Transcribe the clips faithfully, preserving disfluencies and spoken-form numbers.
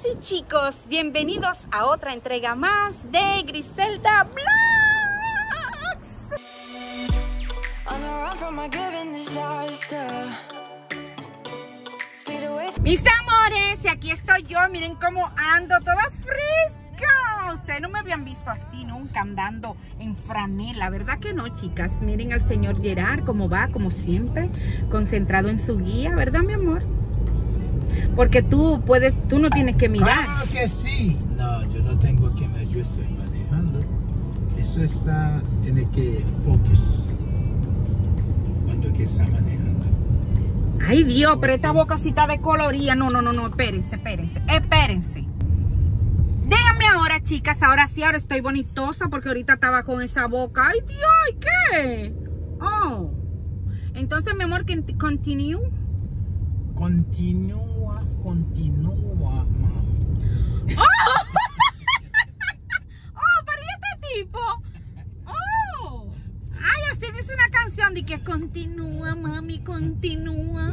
sí, chicos, bienvenidos a otra entrega más de Griselda Vlogs. Mis amores, y aquí estoy yo, miren cómo ando toda fresca. Ustedes no me habían visto así nunca, andando en franela, ¿verdad que no, chicas? Miren al señor Gerard cómo va, como siempre, concentrado en su guía, ¿verdad, mi amor? Porque tú puedes, tú no tienes que mirar. Claro que sí. No, yo no tengo que mirar, yo estoy manejando. Eso está, tiene que focus cuando que está manejando. Ay, Dios, pero esta bocacita de coloría. No, no, no, no, espérense, espérense, espérense. Díganme ahora, chicas, ahora sí, ahora estoy bonitosa porque ahorita estaba con esa boca. Ay, Dios, ¿y qué? Oh. Entonces, mi amor, continue. Continúa, continúa, mami. ¡Oh! ¡Oh, pero ¿y este tipo! ¡Oh! Ay, así dice una canción de que continúa, mami, continúa.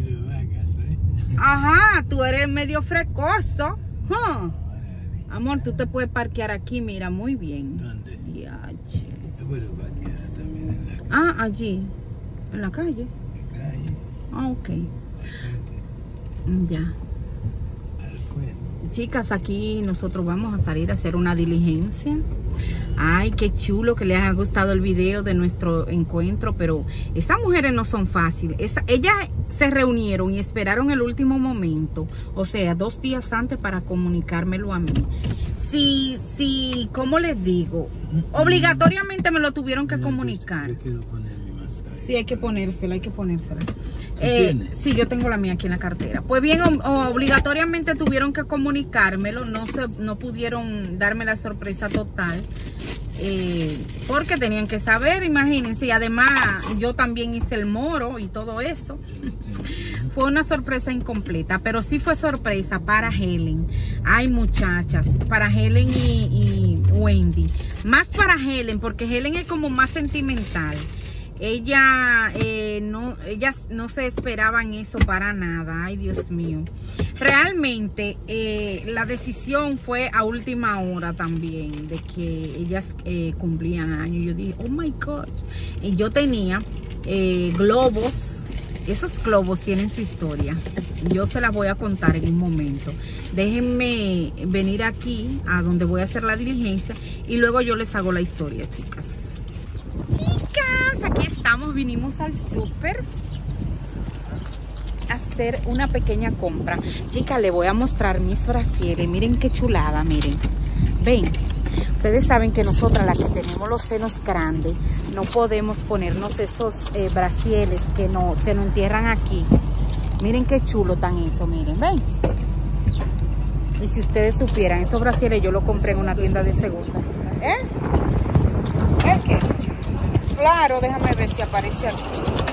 Ajá, tú eres medio frecoso. Huh. Amor, tú te puedes parquear aquí, mira, muy bien. ¿Dónde? Diache. Yo puedo parquear también en la calle. Ah, allí, en la calle. En la calle. Ah, ok. Ya. Al frente. Chicas, aquí nosotros vamos a salir a hacer una diligencia. Ay, qué chulo que les haya gustado el video de nuestro encuentro, pero esas mujeres no son fáciles. Esa, ellas se reunieron y esperaron el último momento, o sea, dos días antes para comunicármelo a mí. Sí, sí, ¿cómo les digo? Obligatoriamente me lo tuvieron que Yo- comunicar. Yo, yo quiero poner mi mascarilla. Sí, hay que ponérsela, hay que ponérsela. ¿Tú Eh, tienes? sí, yo tengo la mía aquí en la cartera. Pues bien, o- o obligatoriamente tuvieron que comunicármelo, no se, no pudieron darme la sorpresa total, eh, porque tenían que saber, imagínense, y además yo también hice el moro y todo eso. Fue una sorpresa incompleta, pero sí fue sorpresa para Helen. Ay, muchachas, para Helen y, y Wendy. Más para Helen, porque Helen es como más sentimental. Ella, eh, no, ellas no se esperaban eso para nada. Ay, Dios mío. Realmente eh, la decisión fue a última hora también, de que ellas eh, cumplían años. Yo dije, oh my God. Y yo tenía eh, globos. Esos globos tienen su historia. Yo se las voy a contar en un momento. Déjenme venir aquí a donde voy a hacer la diligencia y luego yo les hago la historia, chicas. Chicas, aquí estamos, vinimos al súper a hacer una pequeña compra. Chicas, les voy a mostrar mis brasieres. Miren qué chulada, miren. Ven, ustedes saben que nosotras las que tenemos los senos grandes no podemos ponernos esos eh, brasieres que no se nos entierran aquí. Miren qué chulo tan eso, miren, ven. Y si ustedes supieran, esos brasieres yo los compré en una tienda de segunda. ¿Eh? ¿El qué? Claro, déjame ver si aparece aquí.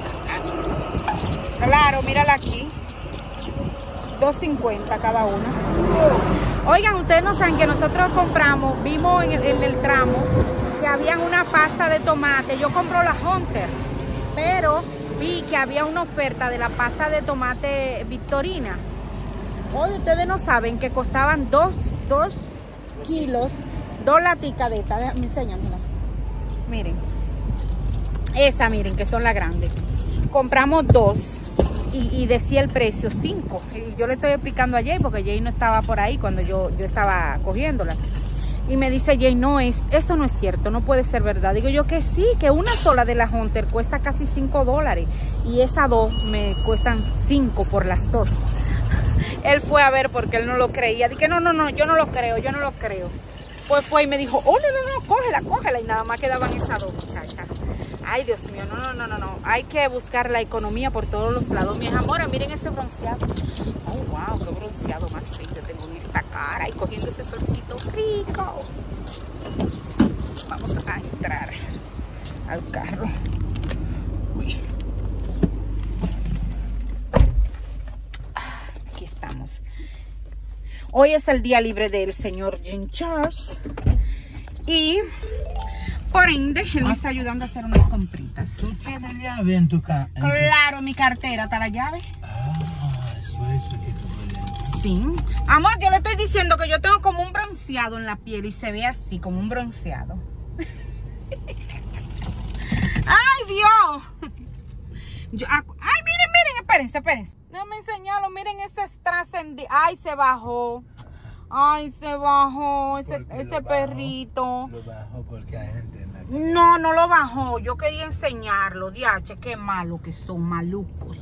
Claro, mírala aquí. dos cincuenta cada una. Oigan, ustedes no saben que nosotros compramos, vimos en el, en el tramo que había una pasta de tomate. Yo compro la Hunter, pero vi que había una oferta de la pasta de tomate Victorina. Hoy ustedes no saben que costaban dos, dos kilos, dos laticas de esta. Déjame enseñármela. Miren. Esa, miren, que son las grandes. Compramos dos y, y decía el precio cinco. Y yo le estoy explicando a Jay porque Jay no estaba por ahí cuando yo, yo estaba cogiéndola. Y me dice Jay, no, es, eso no es cierto, no puede ser verdad. Digo yo que sí, que una sola de la Hunter cuesta casi cinco dólares. Y esas dos me cuestan cinco por las dos. Él fue a ver porque él no lo creía. Dije, no, no, no, yo no lo creo, yo no lo creo. Pues fue y me dijo, oh, no, no, no, cógela, cógela. Y nada más quedaban esas dos, muchachas. Ay, Dios mío, no, no, no, no, no. Hay que buscar la economía por todos los lados. Mis amores, miren ese bronceado. Oh, wow, qué bronceado más bello tengo en esta cara. Y cogiendo ese solcito rico. Vamos a entrar al carro. Uy. Aquí estamos. Hoy es el día libre del señor Jean Charles. Y por ende, él me está ayudando a hacer unas compritas. ¿Tú tienes llave en tu casa? Claro, mi cartera, ¿está la llave? Ah, eso es eso que tú puedes. Sí. Amor, yo le estoy diciendo que yo tengo como un bronceado en la piel y se ve así, como un bronceado. ¡Ay, Dios! Yo, ay, miren, miren, espérense, espérense. Déjame enseñarlo, miren ese trascendido. Ay, se bajó. Ay, se bajó ese, ese perrito. Lo bajó porque hay gente en la calle. No, no lo bajó. Yo quería enseñarlo. Diache, qué malo que son, malucos.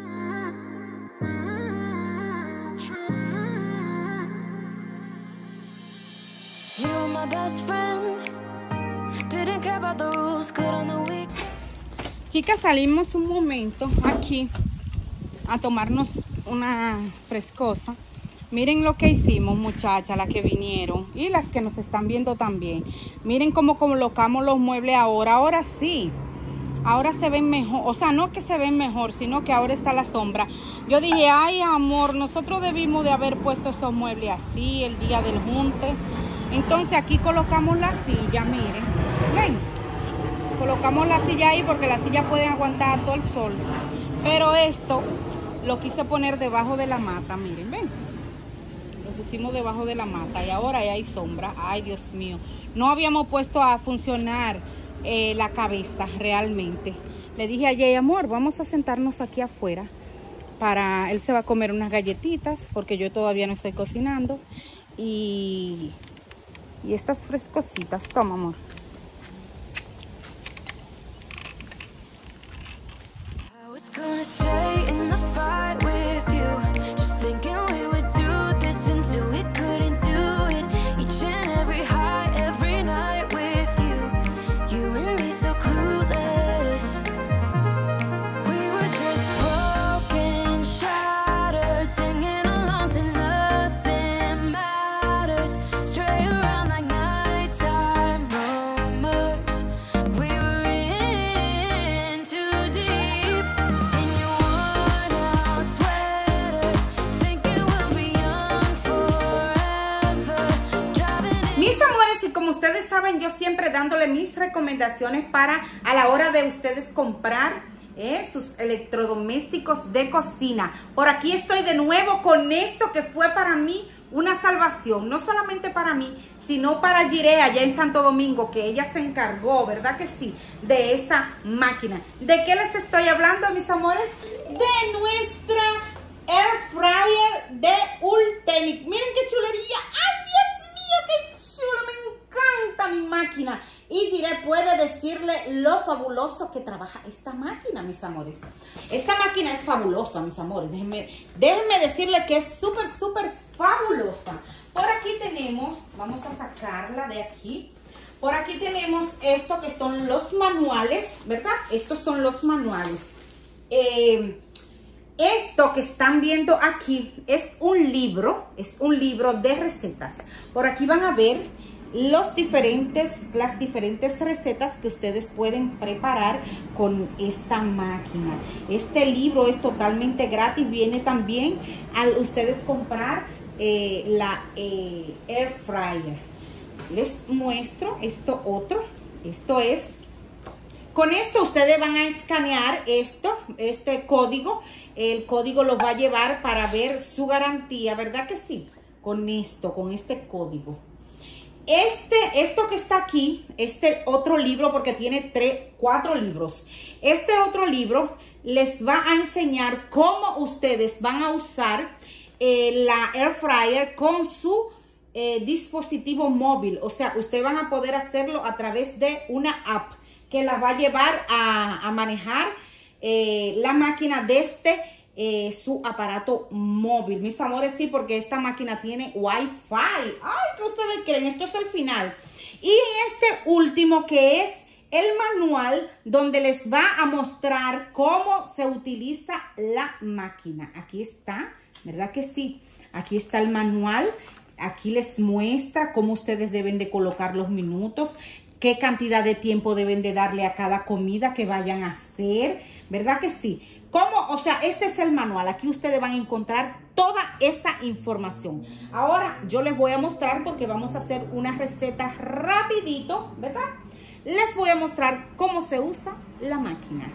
Chicas, salimos un momento aquí a tomarnos una frescosa. Miren lo que hicimos, muchachas, las que vinieron y las que nos están viendo también. Miren cómo colocamos los muebles ahora. Ahora sí, ahora se ven mejor. O sea, no que se ven mejor, sino que ahora está la sombra. Yo dije, ay, amor, nosotros debimos de haber puesto esos muebles así el día del junte. Entonces aquí colocamos la silla, miren. Ven, colocamos la silla ahí porque las sillas pueden aguantar todo el sol. Pero esto lo quise poner debajo de la mata, miren, ven. Lo pusimos debajo de la mata y ahora ya hay sombra. Ay, Dios mío. No habíamos puesto a funcionar eh, la cabeza realmente. Le dije a Jay, amor, vamos a sentarnos aquí afuera. Para, él se va a comer unas galletitas porque yo todavía no estoy cocinando. Y... Y estas frescositas, toma, amor. Ustedes saben, yo siempre dándole mis recomendaciones para a la hora de ustedes comprar eh, sus electrodomésticos de cocina. Por aquí estoy de nuevo con esto que fue para mí una salvación, no solamente para mí, sino para Jiré allá en Santo Domingo, que ella se encargó, ¿verdad que sí?, de esta máquina. ¿De qué les estoy hablando, mis amores? De nuestra Air Fryer de Ultenic. Miren qué chulería. ¡Ay, Dios mío, qué chulo! Me encanta mi máquina. Y Jiré puede decirle lo fabuloso que trabaja esta máquina, mis amores. Esta máquina es fabulosa, mis amores. Déjenme, déjenme decirle que es súper, súper fabulosa. Por aquí tenemos, vamos a sacarla de aquí. Por aquí tenemos esto que son los manuales, ¿verdad? Estos son los manuales. Eh, esto que están viendo aquí es un libro, es un libro de recetas. Por aquí van a ver los diferentes, las diferentes recetas que ustedes pueden preparar con esta máquina. Este libro es totalmente gratis, viene también al ustedes comprar eh, la eh, Air Fryer. Les muestro esto otro, esto es, con esto ustedes van a escanear esto, este código, el código los va a llevar para ver su garantía, ¿verdad que sí? Con esto, con este código. Este, esto que está aquí, este otro libro, porque tiene tres, cuatro libros. Este otro libro les va a enseñar cómo ustedes van a usar eh, la Air Fryer con su eh, dispositivo móvil. O sea, ustedes van a poder hacerlo a través de una app que la va a llevar a, a manejar eh, la máquina desde Eh, su aparato móvil, mis amores, sí, porque esta máquina tiene Wi-Fi. Ay, ¿qué ustedes creen? Esto es el final. Y este último que es el manual donde les va a mostrar cómo se utiliza la máquina. Aquí está, ¿verdad que sí? Aquí está el manual. Aquí les muestra cómo ustedes deben de colocar los minutos, qué cantidad de tiempo deben de darle a cada comida que vayan a hacer, ¿verdad que sí? ¿Cómo? O sea, este es el manual. Aquí ustedes van a encontrar toda esa información. Ahora yo les voy a mostrar, porque vamos a hacer una receta rapidito, ¿verdad? Les voy a mostrar cómo se usa la máquina.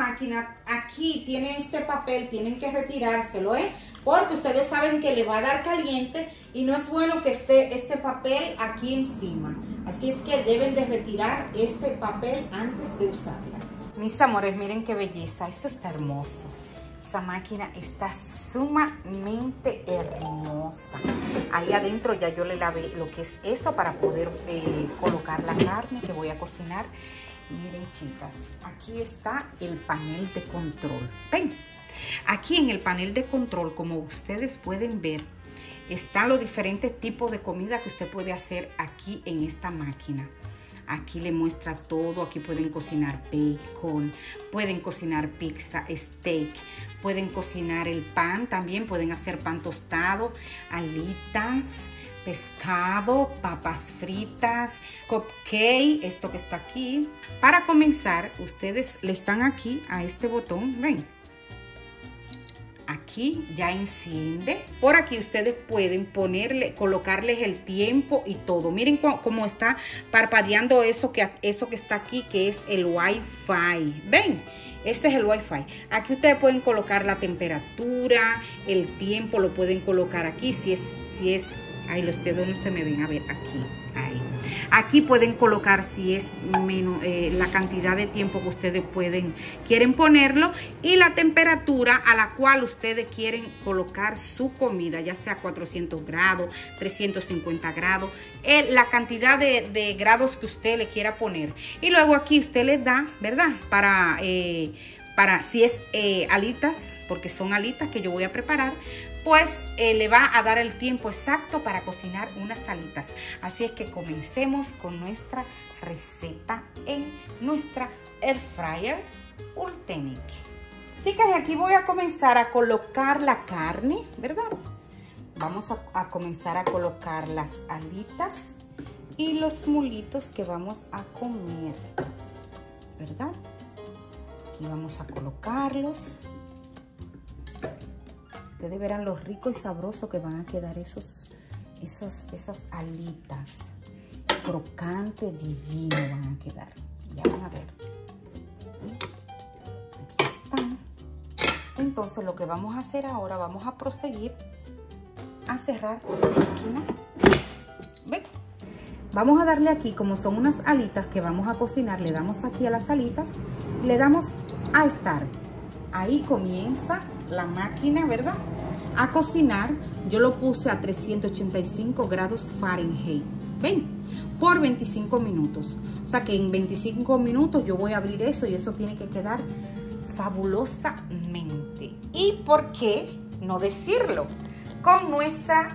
máquina, aquí tiene este papel, tienen que retirárselo, ¿eh? Porque ustedes saben que le va a dar caliente y no es bueno que esté este papel aquí encima. Así es que deben de retirar este papel antes de usarla. Mis amores, miren qué belleza, esto está hermoso. Esta máquina está sumamente hermosa. Ahí adentro ya yo le lavé lo que es eso para poder eh, colocar la carne que voy a cocinar. Miren, chicas, aquí está el panel de control. Ven, aquí en el panel de control, como ustedes pueden ver, están los diferentes tipos de comida que usted puede hacer aquí en esta máquina. Aquí le muestra todo, aquí pueden cocinar bacon, pueden cocinar pizza, steak, pueden cocinar el pan también, pueden hacer pan tostado, alitas, pescado, papas fritas, cupcake, esto que está aquí. Para comenzar, ustedes le están aquí a este botón, ven. Aquí ya enciende. Por aquí ustedes pueden ponerle, colocarles el tiempo y todo. Miren cómo está parpadeando eso que, eso que está aquí, que es el Wi-Fi. ¿Ven? Este es el Wi-Fi. Aquí ustedes pueden colocar la temperatura, el tiempo lo pueden colocar aquí. Si es, si es, ay, los dedos no se me ven. A ver, aquí, ahí. Aquí pueden colocar si es menos, eh, la cantidad de tiempo que ustedes pueden, quieren ponerlo y la temperatura a la cual ustedes quieren colocar su comida, ya sea cuatrocientos grados, trescientos cincuenta grados, eh, la cantidad de, de grados que usted le quiera poner. Y luego aquí usted le da, ¿verdad? Para, eh, para si es eh, alitas, porque son alitas que yo voy a preparar, pues eh, le va a dar el tiempo exacto para cocinar unas alitas. Así es que comencemos con nuestra receta en nuestra Air Fryer Ultenic. Chicas, y aquí voy a comenzar a colocar la carne, ¿verdad? Vamos a, a comenzar a colocar las alitas y los mulitos que vamos a comer, ¿verdad? Aquí vamos a colocarlos. Ustedes verán lo rico y sabroso que van a quedar esos, esas, esas alitas. Crocante, divino van a quedar. Ya van a ver. Aquí están. Entonces lo que vamos a hacer ahora, vamos a proseguir a cerrar la máquina. ¿Ven? Vamos a darle aquí, como son unas alitas que vamos a cocinar, le damos aquí a las alitas y le damos a estar. Ahí comienza la máquina, ¿verdad? A cocinar. Yo lo puse a trescientos ochenta y cinco grados Fahrenheit. ¿Ven? Por veinticinco minutos. O sea que en veinticinco minutos yo voy a abrir eso y eso tiene que quedar fabulosamente. ¿Y por qué no decirlo? Con nuestra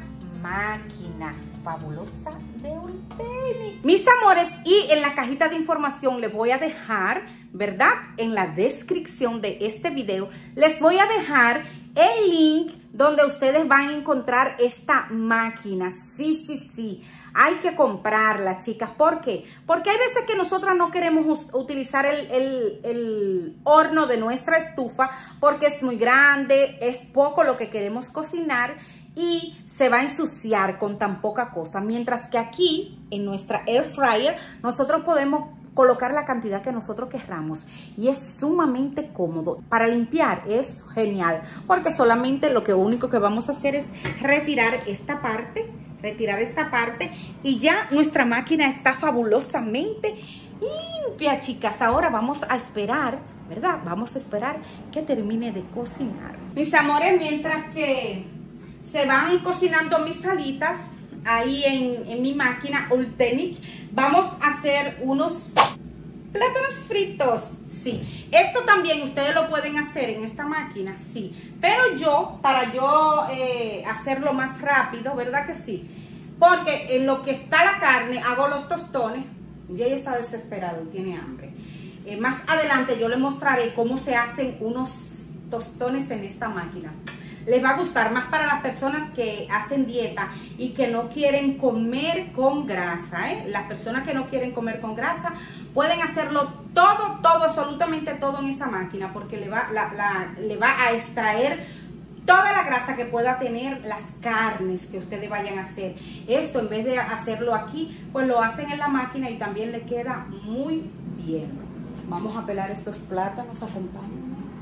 máquina fabulosa de Ultenic. Mis amores, y en la cajita de información les voy a dejar, ¿verdad? En la descripción de este video les voy a dejar el link donde ustedes van a encontrar esta máquina. Sí, sí, sí. Hay que comprarla, chicas. ¿Por qué? Porque hay veces que nosotras no queremos utilizar el, el, el horno de nuestra estufa porque es muy grande, es poco lo que queremos cocinar y se va a ensuciar con tan poca cosa. Mientras que aquí, en nuestra Air Fryer, nosotros podemos colocar la cantidad que nosotros querramos y es sumamente cómodo. Para limpiar es genial porque solamente lo que único que vamos a hacer es retirar esta parte, retirar esta parte y ya nuestra máquina está fabulosamente limpia, chicas. Ahora vamos a esperar, ¿verdad? Vamos a esperar que termine de cocinar. Mis amores, mientras que se van cocinando mis alitas ahí en, en mi máquina Ultenic, vamos a hacer unos plátanos fritos. Sí, esto también ustedes lo pueden hacer en esta máquina, sí. Pero yo, para yo eh, hacerlo más rápido, ¿verdad que sí? Porque en lo que está la carne, hago los tostones. Ya ella está desesperado y tiene hambre. Eh, más adelante yo les mostraré cómo se hacen unos tostones en esta máquina. Les va a gustar más para las personas que hacen dieta y que no quieren comer con grasa, ¿eh? Las personas que no quieren comer con grasa pueden hacerlo todo, todo, absolutamente todo en esa máquina porque le va, la, la, le va a extraer toda la grasa que pueda tener las carnes que ustedes vayan a hacer. Esto en vez de hacerlo aquí, pues lo hacen en la máquina y también le queda muy bien. Vamos a pelar estos plátanos, acompañen.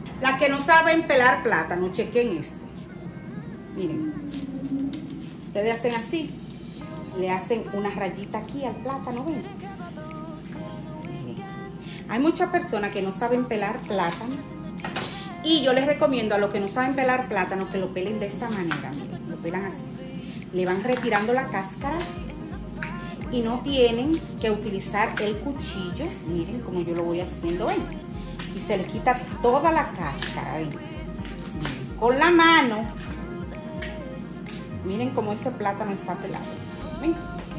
Las que no saben pelar plátano, chequen esto. Miren, ustedes hacen así, le hacen una rayita aquí al plátano, ¿ven? Hay muchas personas que no saben pelar plátano y yo les recomiendo a los que no saben pelar plátano que lo pelen de esta manera, miren, lo pelan así. Le van retirando la cáscara y no tienen que utilizar el cuchillo, miren como yo lo voy haciendo, ¿ven? Y se le quita toda la cáscara, ¿ven? Con la mano. Miren cómo ese plátano está pelado. ¿Ven?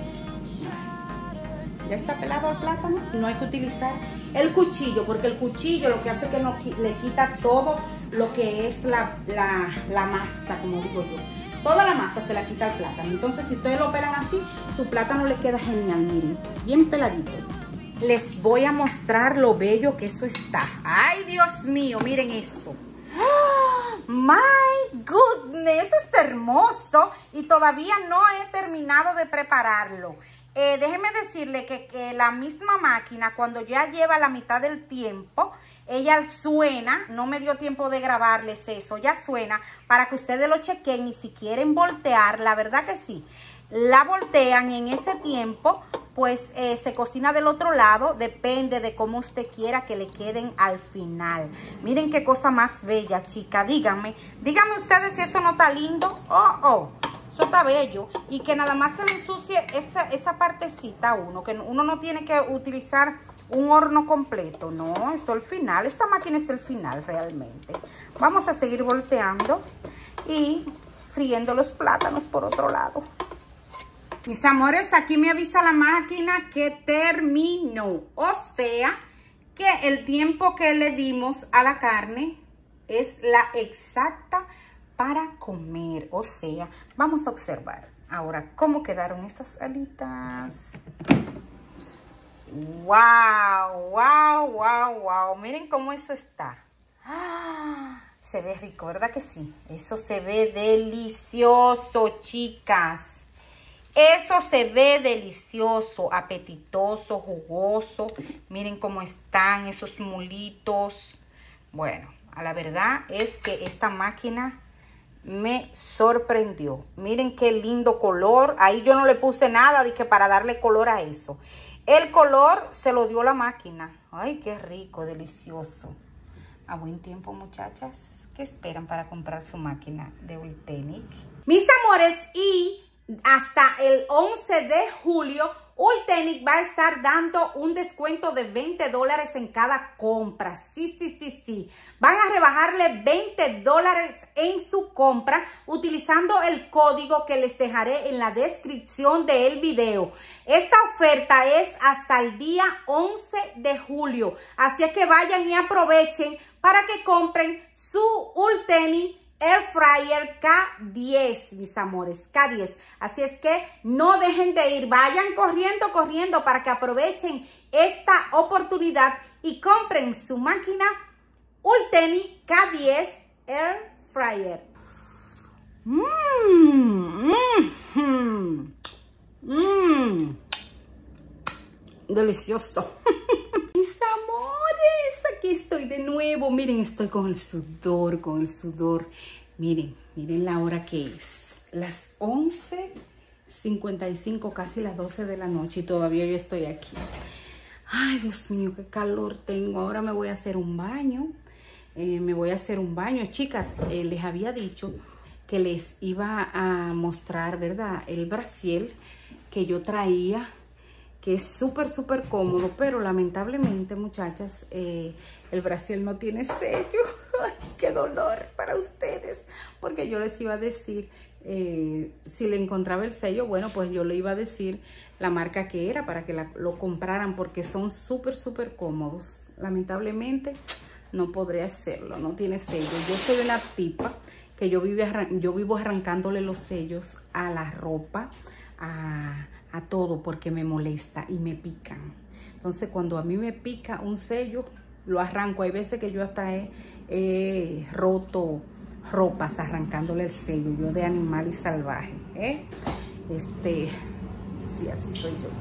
Ya está pelado el plátano y no hay que utilizar el cuchillo, porque el cuchillo lo que hace es que no, le quita todo lo que es la, la, la masa, como digo yo. Toda la masa se la quita el plátano. Entonces, si ustedes lo pelan así, su plátano le queda genial, miren, bien peladito. Les voy a mostrar lo bello que eso está. ¡Ay, Dios mío! Miren eso. ¡Oh, my goodness! Eso está hermoso y todavía no he terminado de prepararlo. Eh, déjenme decirle que, que la misma máquina, cuando ya lleva la mitad del tiempo, ella suena, no me dio tiempo de grabarles eso, ya suena para que ustedes lo chequen y si quieren voltear, la verdad que sí, la voltean en ese tiempo, pues eh, se cocina del otro lado, depende de cómo usted quiera que le queden al final. Miren qué cosa más bella, chica, díganme, díganme ustedes si eso no está lindo, oh, oh. Eso está bello y que nada más se le ensucie esa, esa partecita uno, que uno no tiene que utilizar un horno completo, no, eso es el final, esta máquina es el final realmente. Vamos a seguir volteando y friendo los plátanos por otro lado. Mis amores, aquí me avisa la máquina que terminó, o sea que el tiempo que le dimos a la carne es la exacta para comer, o sea, vamos a observar ahora cómo quedaron esas alitas. Wow, wow, wow, wow, miren cómo eso está. ¡Ah! Se ve rico, ¿verdad que sí? Eso se ve delicioso, chicas. Eso se ve delicioso, apetitoso, jugoso. Miren cómo están esos mulitos. Bueno, a la verdad es que esta máquina me sorprendió. Miren qué lindo color. Ahí yo no le puse nada de que para darle color a eso. El color se lo dio la máquina. Ay, qué rico, delicioso. A buen tiempo, muchachas. ¿Qué esperan para comprar su máquina de Ultenic? Mis amores, y hasta el once de julio, Ultenic va a estar dando un descuento de veinte dólares en cada compra. Sí, sí, sí, sí. Van a rebajarle veinte dólares en su compra utilizando el código que les dejaré en la descripción del video. Esta oferta es hasta el día once de julio. Así es que vayan y aprovechen para que compren su Ultenic Air Fryer K diez, mis amores, K diez. Así es que no dejen de ir, vayan corriendo, corriendo para que aprovechen esta oportunidad y compren su máquina Ultenic K diez Air Fryer. Mmm, mmm, mmm, delicioso. Mis amores, aquí estoy de nuevo. Miren, estoy con el sudor, con el sudor. Miren, miren la hora que es. Las once cincuenta y cinco, casi las doce de la noche y todavía yo estoy aquí. Ay, Dios mío, qué calor tengo. Ahora me voy a hacer un baño. Eh, me voy a hacer un baño. Chicas, eh, les había dicho que les iba a mostrar, ¿verdad? El brasier que yo traía, que es súper, súper cómodo, pero lamentablemente, muchachas, eh, el brasier no tiene sello. Ay, qué dolor para ustedes, porque yo les iba a decir, eh, si le encontraba el sello, bueno, pues yo le iba a decir la marca que era para que la, lo compraran, porque son súper, súper cómodos. Lamentablemente, no podré hacerlo, no tiene sello. Yo soy una tipa que yo vivo, yo vivo arrancándole los sellos a la ropa, a... a todo, porque me molesta y me pican. Entonces, cuando a mí me pica un sello, lo arranco. Hay veces que yo hasta he, he roto ropas arrancándole el sello, yo de animal y salvaje, ¿eh? Este, sí, así soy yo.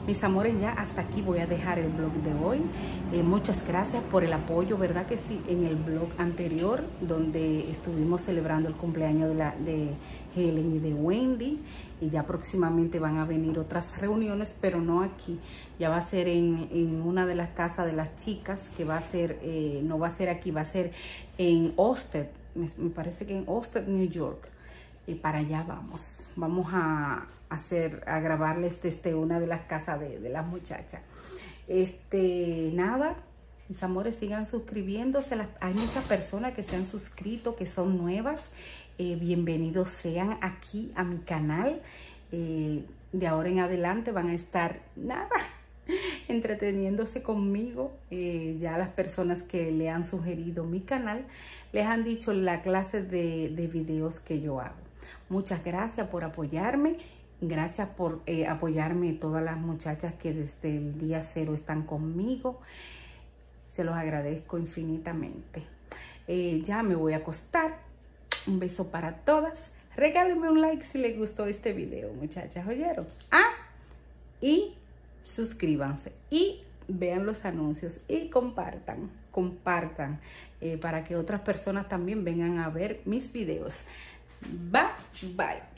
Mis amores, ya hasta aquí voy a dejar el blog de hoy. Eh, muchas gracias por el apoyo, ¿verdad que sí? En el blog anterior, donde estuvimos celebrando el cumpleaños de, la, de Helen y de Wendy. Y ya próximamente van a venir otras reuniones, pero no aquí. Ya va a ser en, en una de las casas de las chicas, que va a ser, eh, no va a ser aquí, va a ser en Austin. Me, me parece que en Austin, New York. Y para allá vamos. Vamos a hacer, a grabarles desde una de las casas de, de las muchachas. Este, nada, mis amores, sigan suscribiéndose. Hay muchas personas que se han suscrito, que son nuevas. Eh, bienvenidos sean aquí a mi canal. Eh, de ahora en adelante van a estar, nada, entreteniéndose conmigo. Eh, ya las personas que le han sugerido mi canal les han dicho la clase de, de videos que yo hago. Muchas gracias por apoyarme. Gracias por eh, apoyarme todas las muchachas que desde el día cero están conmigo. Se los agradezco infinitamente. Eh, ya me voy a acostar. Un beso para todas. Regálenme un like si les gustó este video, muchachas. ¿Oyeron? Ah, y suscríbanse. Y vean los anuncios. Y compartan. Compartan. Eh, para que otras personas también vengan a ver mis videos. Bye, bye.